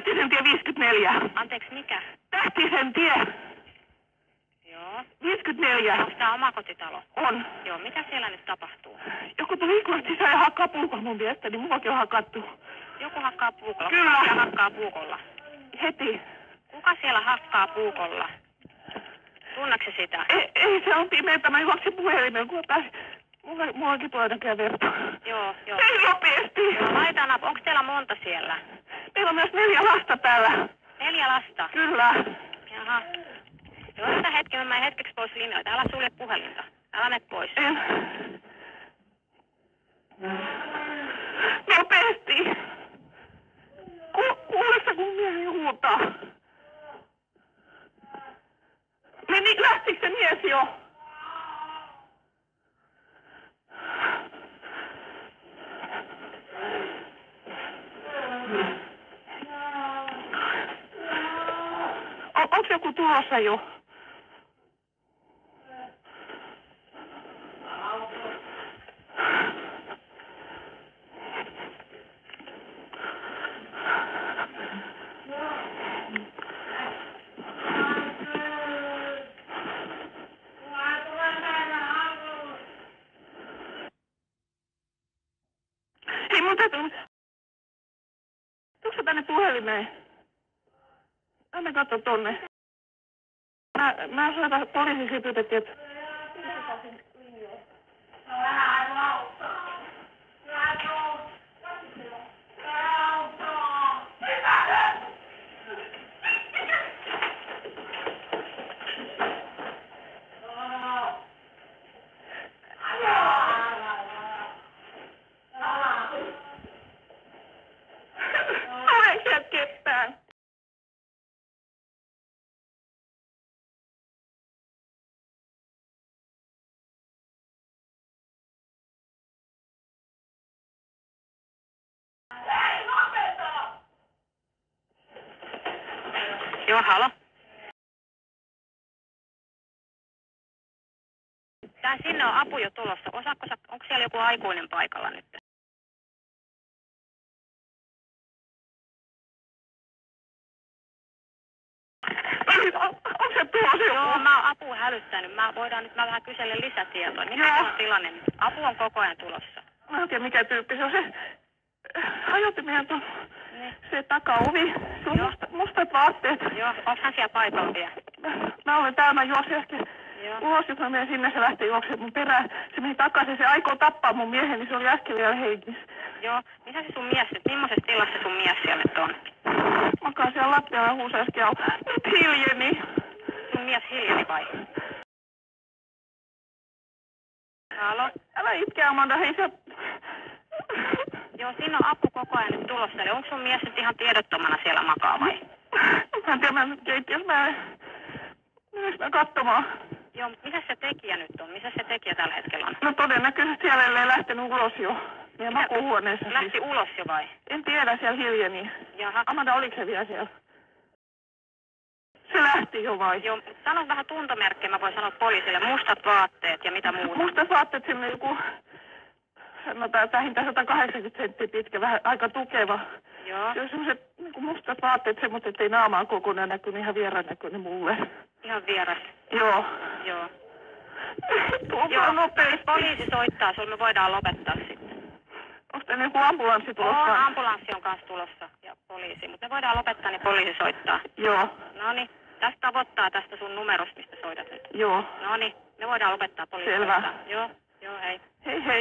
Tähtisen tie 54. Anteeksi, mikä? Tähtisen tie Joo. 54. Onko tää omakotitalo? On. Joo, mitä siellä nyt tapahtuu? Joku tuli ikkunasta sisään ja hakkaa puukolla mun viestä, niin muakin on hakattu. Joku hakkaa puukolla. Kyllä. Kuka siellä hakkaa puukolla? Heti. Kuka siellä hakkaa puukolla? Tunneeko se sitä? Ei se on pimeätä. Mä juoksin puhelimeen, kun pääsin. Mulla onkin tuolla näköjään verta. Joo. Ei nopeasti. Joo, laita nappi. Onko teillä monta siellä? Meillä on myös 4 lasta täällä. 4 lasta? Kyllä. Jaha. Joo, tätä hetki. Mä menen hetkeksi pois linjoilta. Älä sulje puhelinta. Älä mene pois. En. Nopeasti. Kuulessa kun mieheni huutaa. Lähtikö se mies jo? Onko joku tulossa jo? Hei, mun täytyy... Tuutko tänne puhelimeen? Anna katso tonne. Mä soitan poliisiksi pyydettiin, että... Ai, ketään. Joo, halo. Tää sinne on apu jo tulossa. Onko siellä joku aikuinen paikalla nyt? Onko se tulossa joku? Joo, mä oon apua hälyttänyt. Mä vähän kysellä lisätietoa. Mikä on tilanne nyt? Apu on koko ajan tulossa. Mä en tiedä mikä tyyppi se on. Se hajotti meidän tuon se takaovi. Se on mustat vaatteet. Joo, onko hän siellä paikalla vielä? Mä olen täällä, mä juosin äsken ulos, jos mä menen sinne, se lähti juoksemaan mun perään. Se meni takaisin, se aikoo tappaa mun miehen, niin se oli äsken vielä hengissä. Joo, mitä se sun mies nyt, millaisessa tilassa sun mies siellä nyt on? Makaa siellä lattialla ja huusi äsken nyt hiljeni. Sun mies hiljeni vai? Halo? Älä itke, Amanda, hei se... Joo, siinä on apu koko ajan nyt tulossa. Eli onko sun mies nyt ihan tiedottomana siellä makaa vai? Mä en tiedä, mä nyt keittiössä, meneekö mä katsomaan? Joo, mutta missä se tekijä nyt on? Missä se tekijä tällä hetkellä on? No todennäköisesti siellä ei lähtenyt ulos jo. Meidän makuuhuoneessa Lähti siis. ulos jo vai? En tiedä, siellä hiljeni. Jaha. Amanda, oliko se vielä siellä? Se lähti jo vai? Joo, sano vähän tuntomerkkejä, mä voin sanoa poliisille. Mustat vaatteet ja mitä muuta. Mustat vaatteet, sinne joku, sanotaan, vähintään 180 senttiä pitkä, vähän aika tukeva. Joo. Se on semmoiset niin mustat vaatteet, semmoiset, ettei naamaa kokonaan näkynyt, ihan vieraan näkynyt mulle. Ihan vieras. Joo. Joo. Tulkaa nopeasti. Poliisi soittaa, sulla me voidaan lopettaa sitten. Onko tänne joku ambulanssi tulossa? On, ambulanssi on kanssa tulossa ja poliisi, mutta me voidaan lopettaa, niin poliisi soittaa. Joo. Noniin, tästä tavoittaa tästä sun numerosta, mistä soitat nyt. Joo. Noniin, me voidaan lopettaa poliisi. Selvä. Soittaa. Joo, hei. Hei hei.